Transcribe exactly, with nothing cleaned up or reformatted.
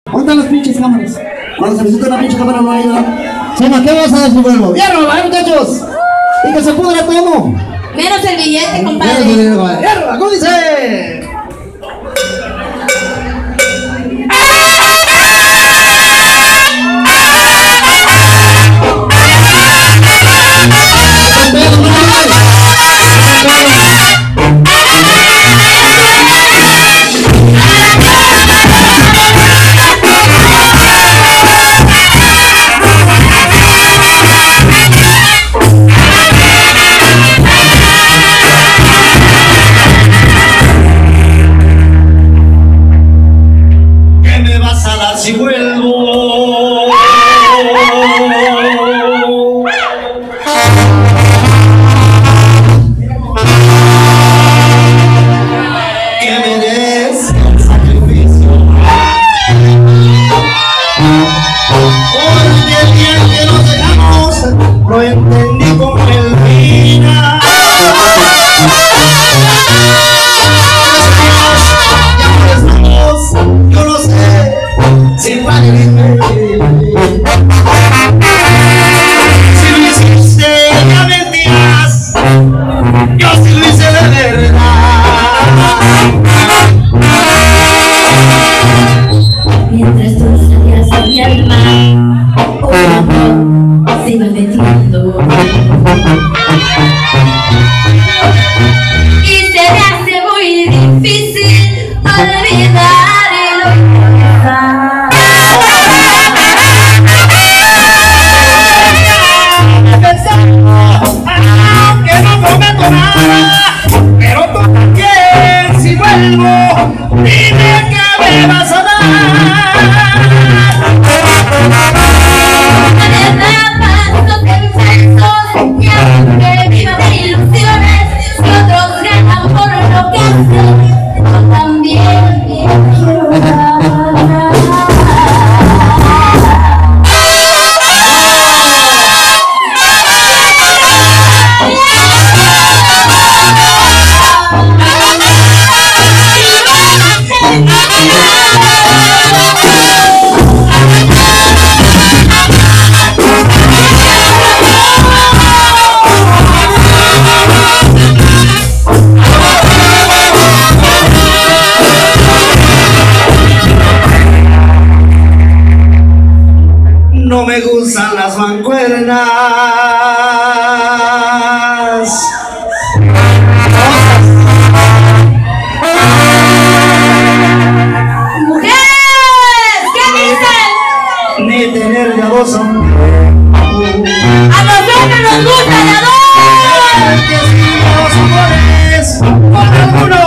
¿Dónde están las pinches cámaras? Cuando se necesita una pinche cámara no hay nada. Chema, ¿qué vas a decir, vuelvo? ¡Hierba, eh, muchachos! Y que se pudra todo. Menos el billete, compadre. ¡Hierba! ¿Cómo dice? Si vuelvo, que me des el sacrificio, porque el día que nos dejamos lo entendí como el final. Yo no sé si vale irme. Si lo hiciste ya mentiras, yo sí lo hice de verdad. Mientras tú salías a mi alma, un amor se iba metiendo y se me hace muy difícil olvidar lo que pasa. Aunque no prometo nada, pero tú también, si vuelvo, dime que me vas a dar. Me derramas los impulsos y aunque viva de ilusiones y otros ganan por lo que hacen, yo también quiero ganar. No me gustan las mancuernas. ¡Mujeres! ¿Qué dicen? Ni tener de a dos hombres. ¡A nosotros nos gusta la dos! Que si los amores con algunos